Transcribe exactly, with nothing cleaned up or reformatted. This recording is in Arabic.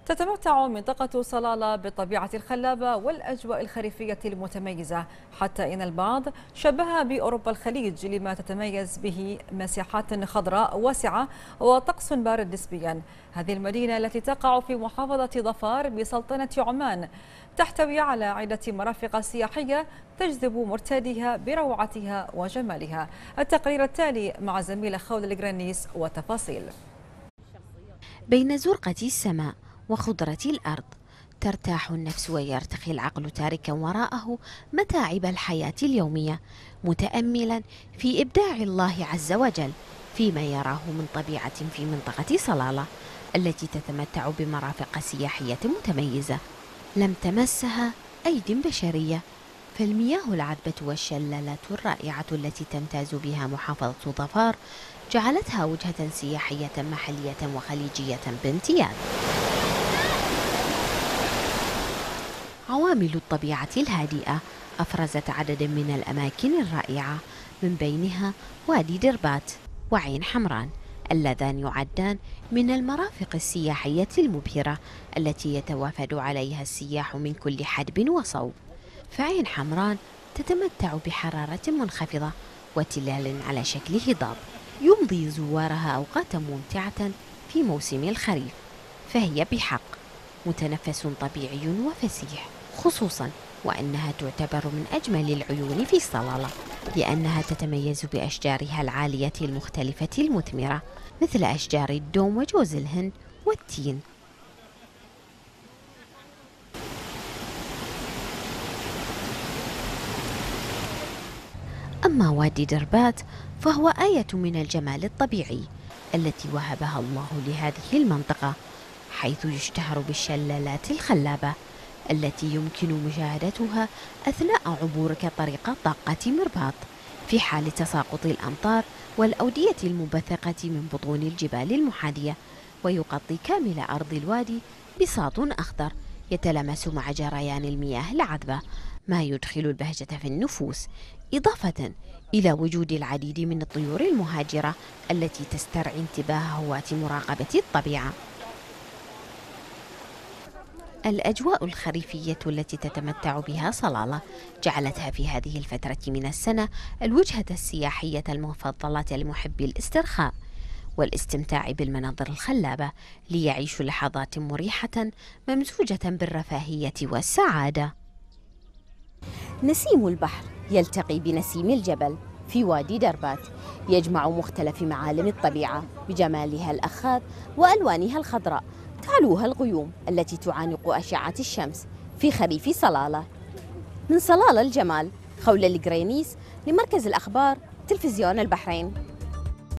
تتمتع منطقة صلالة بالطبيعة الخلابة والأجواء الخريفية المتميزة، حتى إن البعض شبهها بأوروبا الخليج لما تتميز به مساحات خضراء واسعة وطقس بارد نسبيا. هذه المدينة التي تقع في محافظة ظفار بسلطنة عمان تحتوي على عدة مرافق سياحية تجذب مرتاديها بروعتها وجمالها. التقرير التالي مع زميلة خولة الجرانيس والتفاصيل. بين زرقة السماء وخضرة الأرض ترتاح النفس ويرتخي العقل تاركا وراءه متاعب الحياة اليومية، متأملا في إبداع الله عز وجل فيما يراه من طبيعة في منطقة صلالة التي تتمتع بمرافق سياحية متميزة لم تمسها أيدي بشرية. فالمياه العذبة والشلالات الرائعة التي تمتاز بها محافظة ظفار جعلتها وجهة سياحية محلية وخليجية بامتياز. عوامل الطبيعة الهادئة أفرزت عددا من الأماكن الرائعة، من بينها وادي دربات وعين حمران اللذان يعدان من المرافق السياحية المبهرة التي يتوافد عليها السياح من كل حدب وصوب. فعين حمران تتمتع بحرارة منخفضة وتلال على شكل هضاب يمضي زوارها أوقاتا ممتعة في موسم الخريف، فهي بحق متنفس طبيعي وفسيح، خصوصا وأنها تعتبر من أجمل العيون في صلالة لأنها تتميز بأشجارها العالية المختلفة المثمرة مثل أشجار الدوم وجوز الهند والتين. أما وادي دربات فهو آية من الجمال الطبيعي التي وهبها الله لهذه المنطقة، حيث يشتهر بالشلالات الخلابة التي يمكن مشاهدتها أثناء عبورك طريق طاقة مرباط في حال تساقط الأمطار والأودية المبثقة من بطون الجبال المحاذية، ويغطي كامل أرض الوادي بساط أخضر يتلامس مع جريان المياه العذبة، ما يدخل البهجة في النفوس، إضافة إلى وجود العديد من الطيور المهاجرة التي تسترعي انتباه هواة مراقبة الطبيعة. الأجواء الخريفية التي تتمتع بها صلالة جعلتها في هذه الفترة من السنة الوجهة السياحية المفضلة لمحبي الاسترخاء والاستمتاع بالمناظر الخلابة ليعيشوا لحظات مريحة ممزوجة بالرفاهية والسعادة. نسيم البحر يلتقي بنسيم الجبل في وادي دربات، يجمع مختلف معالم الطبيعة بجمالها الأخاذ وألوانها الخضراء، تعلوها الغيوم التي تعانق أشعة الشمس في خريف صلالة. من صلالة الجمال، خولة الجرينيس لمركز الأخبار تلفزيون البحرين.